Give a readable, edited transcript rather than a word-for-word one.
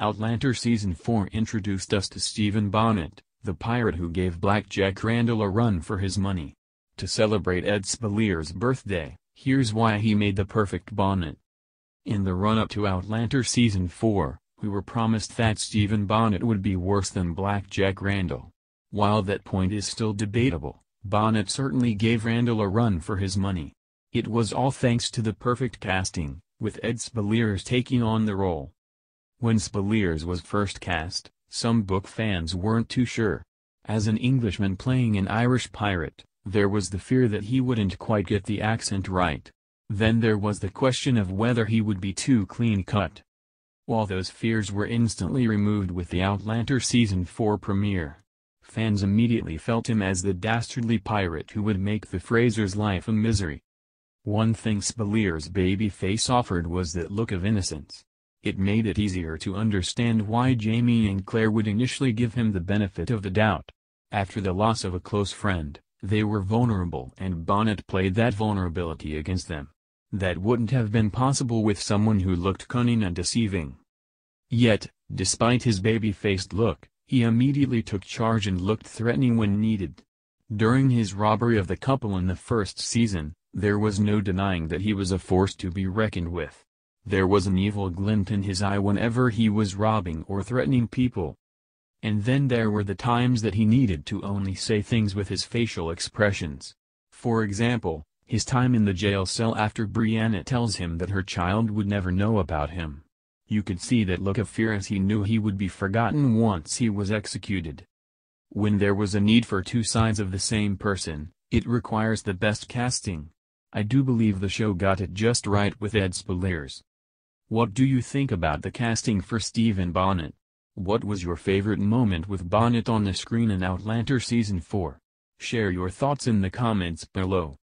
Outlander Season 4 introduced us to Stephen Bonnet, the pirate who gave Black Jack Randall a run for his money. To celebrate Ed Speleers' birthday, here's why he made the perfect bonnet. In the run-up to Outlander Season 4, we were promised that Stephen Bonnet would be worse than Black Jack Randall. While that point is still debatable, Bonnet certainly gave Randall a run for his money. It was all thanks to the perfect casting, with Ed Speleers taking on the role. When Speleers was first cast, some book fans weren't too sure. As an Englishman playing an Irish pirate, there was the fear that he wouldn't quite get the accent right. Then there was the question of whether he would be too clean-cut. While those fears were instantly removed with the Outlander Season 4 premiere, fans immediately felt him as the dastardly pirate who would make the Frasers' life a misery. One thing Speleers' babyface offered was that look of innocence. It made it easier to understand why Jamie and Claire would initially give him the benefit of the doubt. After the loss of a close friend, they were vulnerable and Bonnet played that vulnerability against them. That wouldn't have been possible with someone who looked cunning and deceiving. Yet, despite his baby-faced look, he immediately took charge and looked threatening when needed. During his robbery of the couple in the first season, there was no denying that he was a force to be reckoned with. There was an evil glint in his eye whenever he was robbing or threatening people. And then there were the times that he needed to only say things with his facial expressions. For example, his time in the jail cell after Brianna tells him that her child would never know about him. You could see that look of fear as he knew he would be forgotten once he was executed. When there was a need for two sides of the same person, it requires the best casting. I do believe the show got it just right with Ed Speleers. What do you think about the casting for Stephen Bonnet? What was your favorite moment with Bonnet on the screen in Outlander Season 4? Share your thoughts in the comments below.